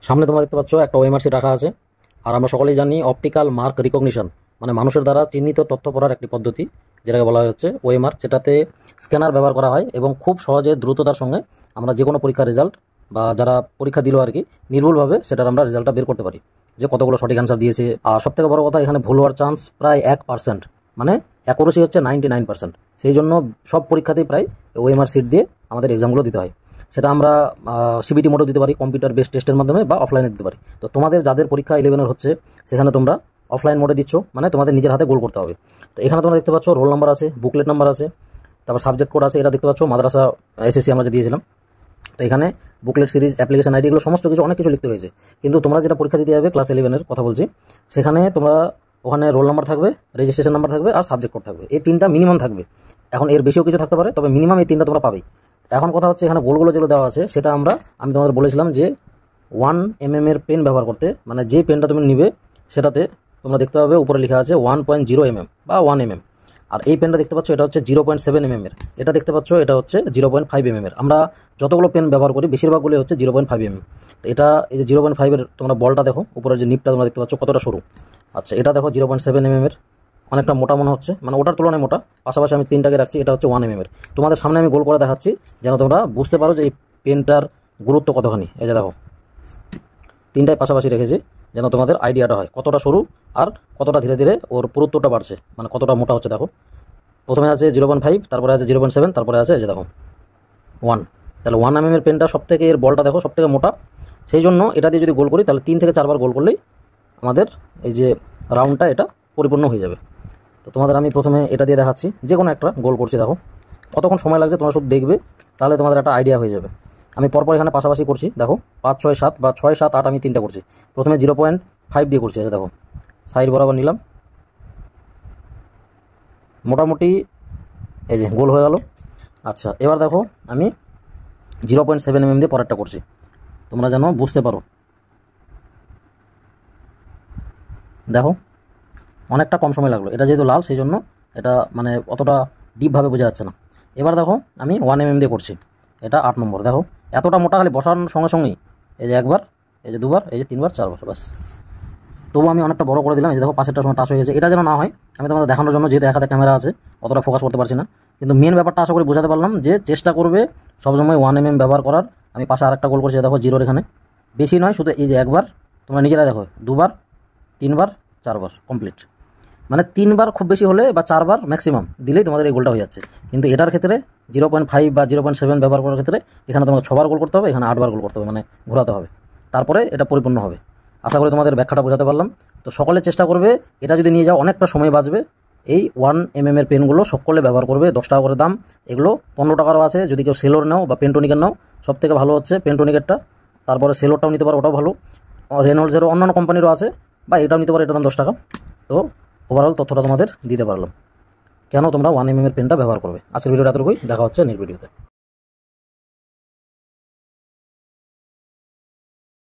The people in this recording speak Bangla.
সামনে তোমরা দেখতে পাচ্ছ একটা ওএমআর শিট রাখা আছে। আর আমরা সকলেই জানি অপটিক্যাল মার্ক রিকগনিশন মানে মানুষের দ্বারা চিহ্নিত তথ্য পড়ার একটি পদ্ধতি, যেটাকে বলা হচ্ছে ওএমআর। যেটাতে স্ক্যানার ব্যবহার করা হয় এবং খুব সহজে দ্রুততার সঙ্গে আমরা যে কোনো পরীক্ষার রেজাল্ট বা যারা পরীক্ষা দিল আর কি নির্ভুলভাবে সেটার আমরা রেজাল্টটা বের করতে পারি যে কতগুলো সঠিক অ্যান্সার দিয়েছে। আর সবথেকে বড় কথা, এখানে ভুল হওয়ার চান্স প্রায় 1%, মানে অ্যাকুরেসি হচ্ছে 99%। সেই জন্য সব পরীক্ষাতেই প্রায় ওএমআর শিট দিয়ে আমাদের এক্সামগুলো দিতে হয়। সেটা আমরা সিবিটি মোডও দিতে পারি, কম্পিউটার বেসড টেস্টের মাধ্যমে, বা অফলাইনে দিতে পারি। তো তোমাদের যাদের পরীক্ষা 11 হচ্ছে সেখানে তোমরা অফলাইন মোডে দিচ্ছ, মানে তোমাদের নিজের হাতে গোল করতে হবে। তো এখানে তোমরা দেখতে পাচ্ছ রোল নাম্বার আছে, বুকলেট নাম্বার আছে, তারপর সাবজেক্ট কোড আছে। এটা দেখতে পাচ্ছ মাদ্রাসা এসএসসি আমরা যে দিয়েছিলাম। তো এখানে বুকলেট সিরিজ, অ্যাপ্লিকেশন আইডি, এগুলো সমস্ত কিছু অনেক কিছু লিখতে হয়েছে। কিন্তু তোমরা যেটা পরীক্ষা দিতে যাবে ক্লাস 11 কথা বলছি, সেখানে তোমরা ওখানে রোল নাম্বার থাকবে, রেজিস্ট্রেশন নাম্বার থাকবে, আর সাবজেক্ট কোড থাকবে। এই তিনটা মিনিমাম থাকবে। এখন এর বেশিও কিছু থাকতে পারে, তবে মিনিমাম এই তিনটা তোমরা পাবেই। এখন কথা হচ্ছে এখানে গোলগুলো যেগুলো দেওয়া আছে সেটা আমি তোমাদের বলেছিলাম যে 1 mm এর পেন ব্যবহার করতে, মানে যে পেনটা তুমি নিবে সেটাতে তোমরা দেখতে পাবে উপরে লেখা আছে 1.0 mm বা 1 mm। আর এই পেনটা দেখতে পাচ্ছ এটা হচ্ছে 0.7 mm এর। এটা দেখতে পাচ্ছ এটা হচ্ছে 0.5 mm এর। আমরা যতগুলো পেন ব্যবহার করি বেশিরভাগগুলো হচ্ছে 0.5 mm। তো এটা এই যে 0.5 এর, তোমরা বলটা দেখো, উপরের যে নিপটা তোমরা দেখতে পাচ্ছ কতটা সরু। আচ্ছা, এটা দেখো 0.7 mm এর, অনেকটা মোটা মনে হচ্ছে, মানে ওটার তুলনায় মোটা। পাশাপাশি আমি তিনটাকে রাখছি, এটা হচ্ছে 1 mm এর। তোমাদের সামনে আমি গোল করে দেখাচ্ছি যেন তোমরা বুঝতে পারো যে এই পেনটার গুরুত্ব কতখানি। এই যে দেখো তিনটায় পাশাপাশি রেখেছি যেন তোমাদের আইডিয়াটা হয় কতটা সরু আর কতটা ধীরে ধীরে ওর পুরুত্বটা বাড়ছে, মানে কতটা মোটা হচ্ছে। দেখো প্রথমে আছে 0.5, তারপরে আছে 0.7, তারপরে আছে এই যে দেখো 1। তাহলে 1 mm এর পেনটা সবথেকে, এর বলটা দেখো সবথেকে মোটা। সেই জন্য এটা দিয়ে যদি গোল করি তাহলে 3 থেকে 4 বার গোল করলেই আমাদের এই যে রাউন্ডটা এটা পরিপূর্ণ হয়ে যাবে। তো তোমাদের আমি প্রথমে এটা দিয়ে দেখাচ্ছি, যে কোনো একটা গোল করছি। দেখো কতক্ষণ সময় লাগছে তোমরা শুধু দেখবে, তাহলে তোমাদের একটা আইডিয়া হয়ে যাবে। আমি পরপর এখানে পাশাপাশি করছি। দেখো 5, 6, 7 বা 6, 7, 8 আমি তিনটা করছি। প্রথমে 0.5 দিয়ে করছি। দেখো সাইড বরাবর নিলাম, মোটামুটি এই যে গোল হয়ে গেল। আচ্ছা, এবার দেখো আমি 0.7 mm দিয়ে পরেরটা করছি, তোমরা যেন বুঝতে পারো। দেখো অনেকটা কম সময় লাগলো, এটা যেহেতু লাল সেই জন্য এটা মানে অতটা ডিপভাবে বোঝা যাচ্ছে না। এবার দেখো আমি 1 mm দিয়ে করছি, এটা 8 নম্বর। দেখো এতটা মোটা, খালি বসানোর সঙ্গে সঙ্গেই এই যে একবার, এই যে দুবার, এই যে 3 বার, 4 বার, ব্যাস। তবু আমি অনেকটা বড় করে দিলাম। এই যে দেখো পাশেরটার সময় টাচ হয়ে গেছে। এটা যেন না হয়, আমি তোমাদের দেখানোর জন্য, যেহেতু এক হাতে ক্যামেরা আছে অতটা ফোকাস করতে পারছি না, কিন্তু মেন ব্যাপারটা আশা করি বোঝাতে পারলাম যে চেষ্টা করবে সবসময় 1 mm ব্যবহার করার। আমি পাশে আরেকটা গোল করছি, দেখো 0 এখানে, বেশি নয়, শুধু এই যে একবার, তোমরা নিজেরা দেখো 2 বার, 3 বার, 4 বার কমপ্লিট। মানে 3 বার খুব বেশি হলে, বা 4 বার ম্যাক্সিমাম দিলেই তোমাদের এই গোলটা হয়ে যাচ্ছে। কিন্তু এটার ক্ষেত্রে 0.5 বা 0.7 ব্যবহার করার ক্ষেত্রে এখানে তোমাকে 6 বার গোল করতে হবে, এখানে 8 বার গোল করতে হবে, মানে ঘোরাতে হবে, তারপরে এটা পরিপূর্ণ হবে। আশা করি তোমাদের ব্যাখ্যাটা বোঝাতে পারলাম। তো সকলে চেষ্টা করবে, এটা যদি নিয়ে যাও অনেকটা সময় বাঁচবে। এই 1 mm এর পেনগুলো সকলে ব্যবহার করবে। 10 টাকা করে দাম, এগুলো 15 টাকারও আছে। যদি কেউ সেলোর নাও বা পেন্টোনিকের নাও, সব থেকে ভালো হচ্ছে পেন্টোনিকেরটা। তারপরে সেলোরটাও নিতে পারো, ওটাও ভালো। রেনল্ডসেরও অন্যান্য কোম্পানিরও আছে, বা এটাও নিতে পারো, এটার দাম 10 টাকা। তো ওভারঅল তথ্যটা তোমাদের দিতে পারলাম কেন তোমরা 1 mm এর পেনটা ব্যবহার করবে। আজকের ভিডিওটা এতটুকুই, দেখা হচ্ছে নেক্সট ভিডিওতে।